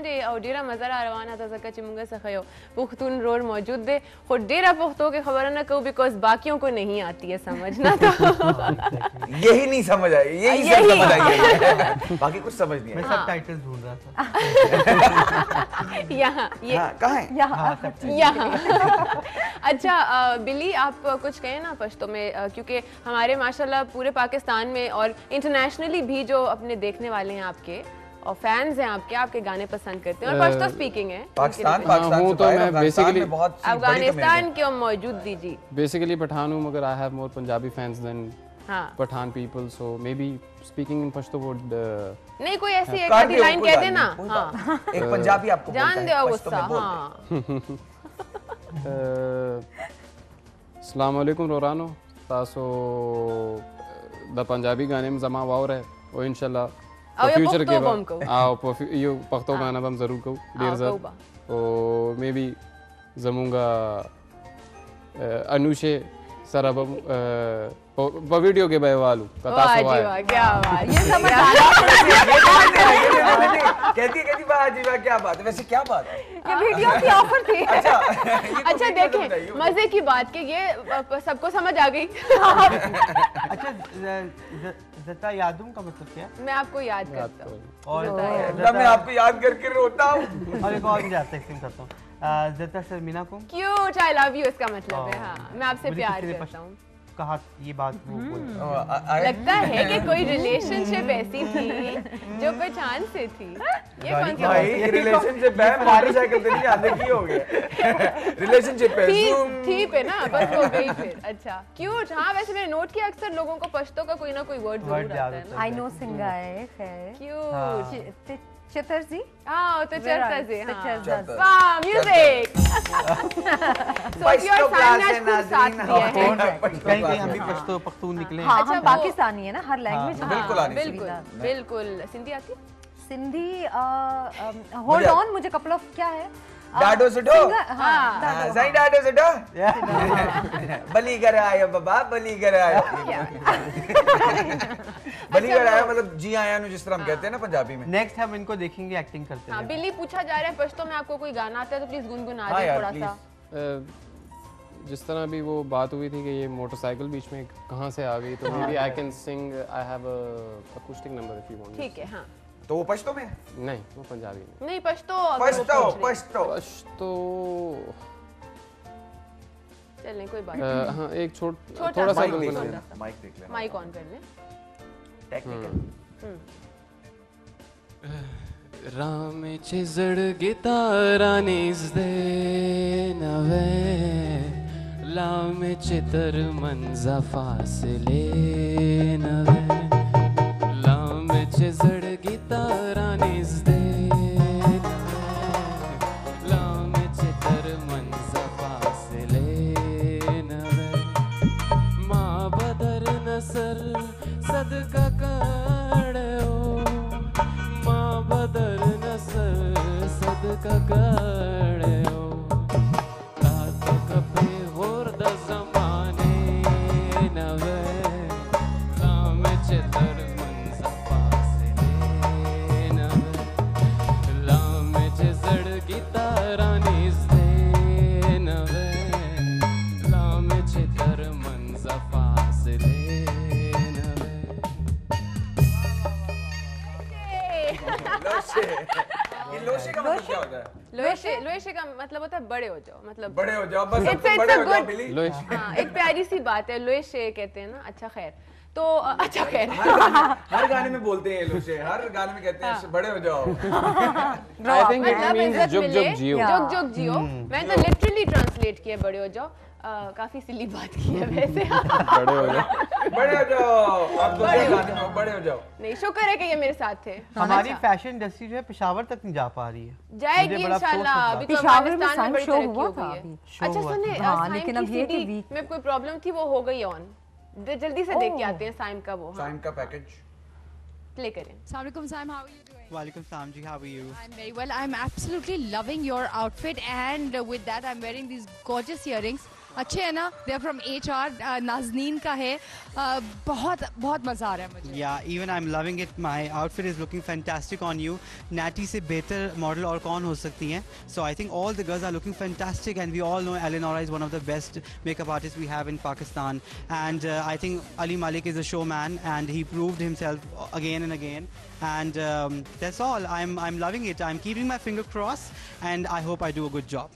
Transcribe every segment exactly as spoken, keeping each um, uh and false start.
दे और डेरा मज़रा रवाना था ज़का चिमुंगा सखयो पुख्तून रोड मौजूद दे खुद डेरा पुख्तों के खबर न कहूँ बिकॉज बाकियों को नहीं आती है समझना तो यही नहीं समझ आई यही सब समझ आई बाकी कुछ समझ नहीं मैं सब टाइटल्स ढूंढ रहा था यहाँ ये कहाँ है यहाँ यहाँ अच्छा बिली आप कुछ कहें ना पश्तो में क्योंकि हमारे माशाल्लाह पूरे पाकिस्तान में और इंटरनेशनली भी जो अपने देखने वाले हैं आपके और फैंस हैं आपके आपके गाने पसंद करते हैं और पश्तो स्पीकिंग है पाकिस्तान पाकिस्तान हूँ तो मैं बेसिकली अफगानिस्तान के मौजूद दीजिए बेसिकली पठान हूँ मगर I have more Punjabi fans then हाँ Pathan people so maybe speaking in Pashto would नहीं कोई ऐसी एक आधी लाइन कह देना हाँ एक पंजाबी आपको जान दो गुस्सा हाँ अस्सलाम वालेकुम रोरानो तासो द पंजाबी गाने में जमा वाव रहे और इंशाल्लाह फ्यूचर के बाद आओ यो पख्तो गाना हम जरूर कहूँ देर जर और मे बी जमूंगा अनुशे सरबम वीडियो के बहवालू वाह जी वाह क्या बात ये सब कहती कहती वाह जी वाह क्या बात है वैसे क्या बात है ये वीडियो की ऑफर थी अच्छा अच्छा देखें मजे की बात कि ये सबको समझ आ गई अच्छा ज़ता यादूं का मतलब क्या मैं आपको याद करता हूँ और मैं आपको याद करके रोता हूँ और एक और जाता है करता हूँ ज़ता शर्मिला को क्यूट आई लव यू इसका मतलब है हाँ मैं आपसे प्यार करता हूँ कहा ये बात वो लगता है कि कोई रिलेशनशिप ऐसी थी जो पहचान से थी ये कौन सा भाई रिलेशनशिप है मोटरसाइकिल पे नहीं आने की हो गया रिलेशनशिप पे थी थी पे ना बस हो गई फिर अच्छा क्यूट हाँ वैसे मैंने नोट किया अक्सर लोगों को पश्तो का कोई ना कोई वर्ड जरूर आता है आई नो सिंगाए खैर क्यूट चतर जी हाँ तो चरता जी हाँ वाह म्यूजिक सोफिया और साइम ने आज खूब साथ दिया है कहीं कहीं हम भी पश्तो पख्तून निकले हाँ हम पाकिस्तानी है ना हर लैंग्वेज बिल्कुल आनी बिल्कुल बिल्कुल सिंधी आती सिंधी होल्ड ऑन मुझे कपल ऑफ क्या है डाडो सुडो हाँ सही डाडो सुडो बली कर आया बाबा बली कर आया बली कर आया मतलब जी आया नु जिस तरह हम कहते हैं ना पंजाबी में नेक्स्ट हम इनको देखेंगे एक्टिंग करते हैं हाँ बिल्ली पूछा जा रहा है पश्तो में आपको कोई गाना आता है तो प्लीज गुनगुना दे थोड़ा सा जिस तरह भी वो बात हुई थी कि ये मोटरसाइकिल बीच में कहाँ से आ गई तो maybe I can sing I have a acoustic number if you want ठीक है हाँ तो वो पश्तो में नहीं वो पंजाबी में नहीं पश्तो पश्तो पश्तो पश्तो चलें कोई बात नहीं हाँ एक छोट थोड़ा सा गुनगुना माइक देख ले माइक ऑन कर ले टेक्निकल रामे चिजड़ गितारानीज दे नवे लामे चितर मंजा फासले नवे लामे चिजड़ गितारानीज दे लामे चितर मंजा फासले नवे माँ बदर नसर सदका काड़ो माँ बदर नसर सदका काड़ो तातो कपे होर द ज़माने नवे लाम चितर मंज़ा फासले नवे लाम चिजड़ गितारानीज़ दे नवे लाम चितर मंज़ा फासले ये लोशे का मतलब क्या होता है लोशे लोशे का मतलब होता है बड़े हो जाओ मतलब बड़े हो जाओ बस It's- it's बड़े a हो जाओ good- बिली हाँ एक प्यारी सी बात है लोशे कहते हैं ना अच्छा खैर तो अच्छा खैर हर गाने में बोलते हैं लोशे हर गाने में कहते हैं बड़े हो जाओ आई थिंक इट मींस जुग जुग जियो जुग जुग जियो मैंने तो लिटरली ट्रांसलेट किया बड़े हो जाओ काफी सिली बात की है वैसे बड़े हो जाओ बड़े हो जाओ आप दूसरे गाने में बड़े हो जाओ नहीं शुक्र है कि ये मेरे साथ थे हमारी फैशन इंडस्ट्री जो है पेशावर तक नहीं जा पा रही है जाएगी इंशाल्लाह अभी तो पेशावर में पाकिस्तान में साइम बड़ी शो तरक्की हुआ हो था गई अभी है अच्छा हुआ सुनिए हाँ, साइम लेकिन की अब ये कि सीडी week- में कोई प्रॉब्लम थी वो हो गई ऑन जल्दी से देख के आते हैं साइम का वो हाँ साइम का पैकेज प्ले करें Assalamualaikum Saim, how are you doing? Walaikum Salam ji, how are you? I'm very well. I'm absolutely loving your outfit, and uh, with that, I'm wearing these gorgeous earrings. अच्छे हैं ना, they are from H R, Nazneen का है, uh, बहुत बहुत मज़ा आ रहा है मुझे। या even I am loving it, my outfit is looking fantastic on you. Natty से बेहतर मॉडल और कौन हो सकती हैं? So I think all the girls are looking fantastic and we all know Eleonora is one of the best makeup artists we have in Pakistan, and uh, I think Ali Malik is a showman and he proved himself again and again, and um, that's all. I'm I'm loving it. I'm keeping my finger crossed and I hope I do a good job.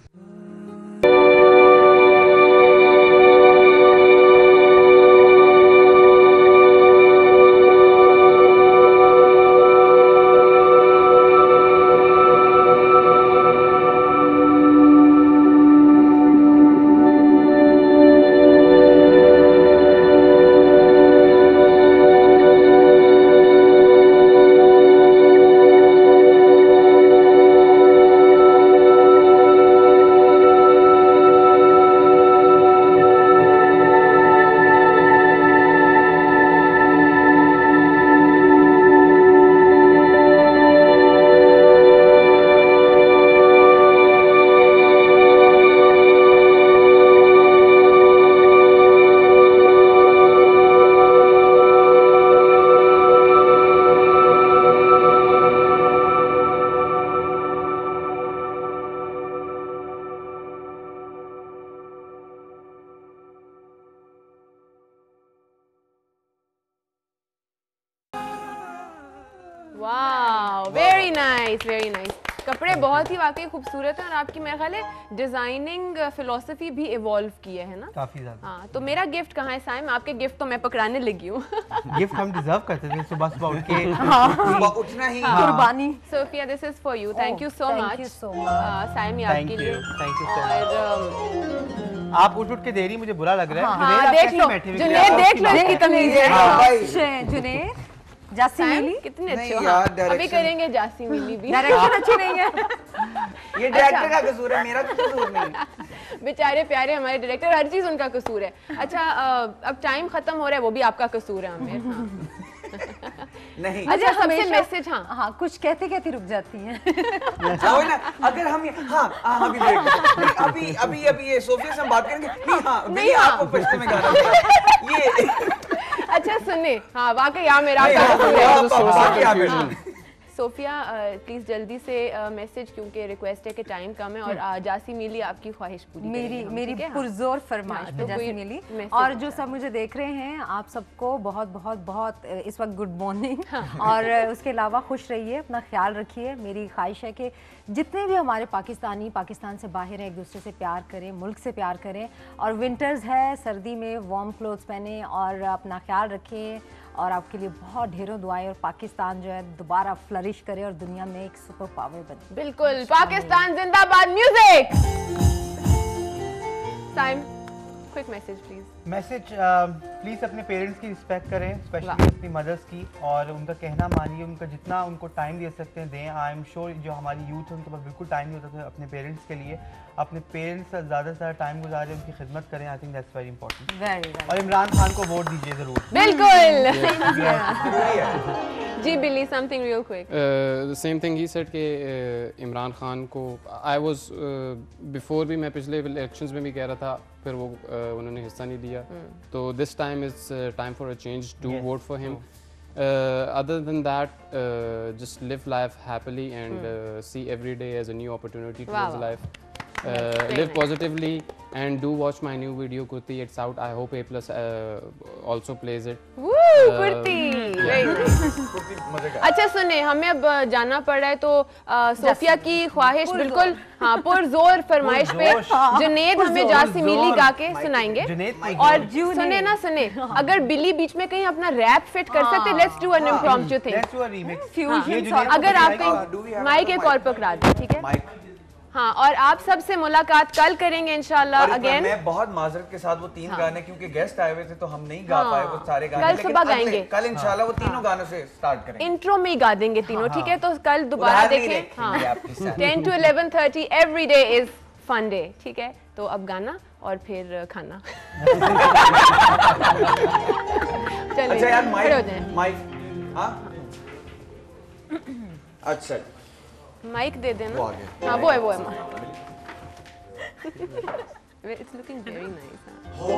Wow, very nice, very nice. कपड़े बहुत ही वाकई खूबसूरत हैं और आपकी मेरा ख्याल है डिजाइनिंग फिलॉसफी भी इवॉल्व की है ना काफी ज्यादा। हाँ, तो मेरा गिफ्ट कहाँ है साइम? आपके गिफ्ट तो मैं पकड़ाने लगी हूँ। गिफ्ट हम डिजर्व करते थे सुबह सुबह उठ के। सुबह उठना ही कुर्बानी। Sophia, this is for you, thank you so much. Saim, ये थैंक आपके यू, लिए। Thank you so much. और आप उठ उठ के दे रही, मुझे बुरा लग रहा है। हाँ, जुनैद, आप देख कैसे लो बैठे हुए? जुनैद, देख लो इसकी तमीज है। हाँ भाई। जुनैद, जासी मिली, कितने अच्छे नहीं हो। यार, हाँ, अभी direction- करेंगे जासी मिली भी। डायरेक्शन अच्छी नहीं है। ये डायरेक्टर का कसूर है, मेरा तो कसूर नहीं। बेचारे प्यारे हमारे डायरेक्टर, हर चीज उनका कसूर है। अच्छा, अब टाइम खत्म हो रहा है, वो भी आपका कसूर है आमिर। हाँ। नहीं अच्छा, सबसे हमेशा- मैसेज। हाँ हाँ, कुछ कहते कहते रुक जाती हैं। वो ना, अगर हम ये हाँ हाँ अभी break नहीं, अभी अभी अभी ये सोफिया से हम बात करेंगे नहीं। हाँ नहीं, हाँ। आपको पछते में गाना था। ये अच्छा सुने, हाँ वाकई यहाँ मेरा नहीं, आपका हाँ, कसूर है। आप- आप- बाकी आप बिल्कुल। सोफिया, प्लीज जल्दी से मैसेज, क्योंकि रिक्वेस्ट है कि टाइम कम है और आ, जासी मिली आपकी ख्वाहिश पूरी मेरी करेंगे हम, मेरी ठीक है? हाँ। पुरजोर फरमाइश हाँ, है तो जासी कोई मिली। message और जो अच्छा। सब मुझे देख रहे हैं, आप सबको बहुत बहुत बहुत इस वक्त गुड मॉर्निंग। और उसके अलावा खुश रहिए, अपना ख्याल रखिए। मेरी ख्वाहिश है कि जितने भी हमारे पाकिस्तानी पाकिस्तान से बाहर हैं, एक दूसरे से प्यार करें, मुल्क से प्यार करें। और विंटर्स है, सर्दी में वार्म क्लोथ्स पहने और अपना ख्याल रखें। और आपके लिए बहुत ढेरों दुआएं, और पाकिस्तान जो है दोबारा फ्लरिश करे और दुनिया में एक सुपर पावर बने। बिल्कुल, पाकिस्तान जिंदाबाद। Music. Saim, quick message please. Message, please अपने पेरेंट्स की रिस्पेक्ट करें, स्पेशली अपनी मदर्स की, और उनका कहना मानिए। उनका जितना उनको टाइम दे सकते हैं दें। आई एम श्योर जो हमारी यूथ है उनके पास बिल्कुल टाइम नहीं होता था अपने पेरेंट्स के लिए। अपने पेरेंट्स से ज़्यादा से ज़्यादा टाइम गुजारें, उनकी खिदमत करें। I think that's very important. Very और इमरान खान को वोट दीजिए ज़रूर। बिल्कुल। जरूरी है। जी Billy, something real quick. Same thing ही सेड कि इमरान खान को आई वाज बिफोर भी, मैं पिछले इलेक्शंस में भी कह रहा था, फिर वो uh, उन्होंने हिस्सा नहीं दिया। तो this time is time for a change, to vote for him. Other than that, just live life happily and uh, see every day as a new opportunity towards wow. life. Uh, live positively and do watch my new video Kurti. It's out. I hope Aplus uh, also plays it. Woo, kurti, very nice. मजे का। अच्छा सुने, हमें अब जाना पड़ रहा है, तो आ, सोफिया की ख्वाहिश बिल्कुल हाँ पुरजोर फरमाइश पे जुनैद हमें जासी मिली गा के सुनाएंगे। और सुने ना सुने, अगर बिली बीच में कहीं अपना रैप फिट कर सकते, let's do an impromptu thing. अगर आप कहीं माइक एक और पकड़ा दे, ठीक है? हाँ, और आप सबसे मुलाकात कल करेंगे इंशाल्लाह अगेन। मैं बहुत माजरत के साथ वो तीन हाँ। गाने, क्योंकि गेस्ट आए हुए थे तो हम नहीं गा हाँ। पाए वो सारे गाने। कल लेकिन सुबह अगले- गाएंगे। कल इंशाल्लाह वो तीनों गानों से स्टार्ट करेंगे। इंट्रो में ही गा देंगे तीनों, ठीक है? तो कल दोबारा उधार नहीं देखें। रखेंगे आपके साथ। Ten to eleven thirty every day is funday, ठीक है? तो अब गाना और फिर खाना। चलिए, अच्छा यार, खड़े हो माइक जाएं। माइक हाँ अच्छा माइक दे देना। वो आ गया। हाँ वो है वो है। It's looking very nice. हो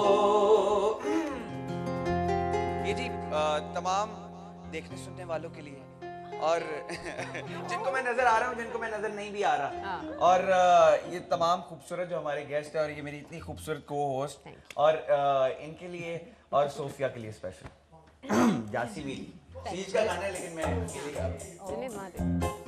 ये जी तमाम देखने सुनने वालों के लिए और जिनको मैं नजर आ रहा हूँ, जिनको मैं नजर नहीं भी आ रहा, और ये तमाम खूबसूरत जो हमारे गेस्ट है और ये मेरी इतनी खूबसूरत को होस्ट, और इनके लिए और सोफिया के लिए स्पेशल जासी भी सीज का गाना है, लेकिन मैं अकेले गा रहा हूँ।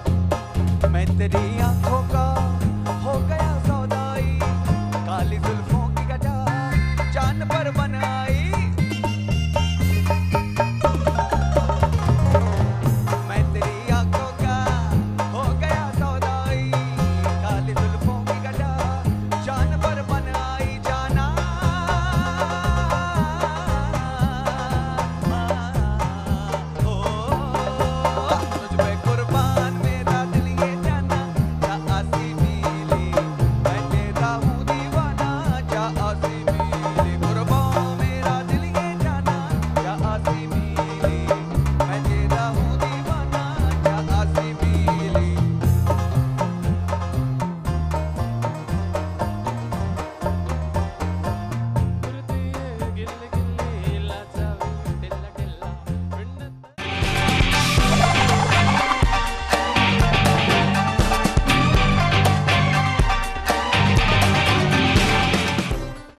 मैं तेरी आंखों का हो गया सौदाई, काली जुल्फ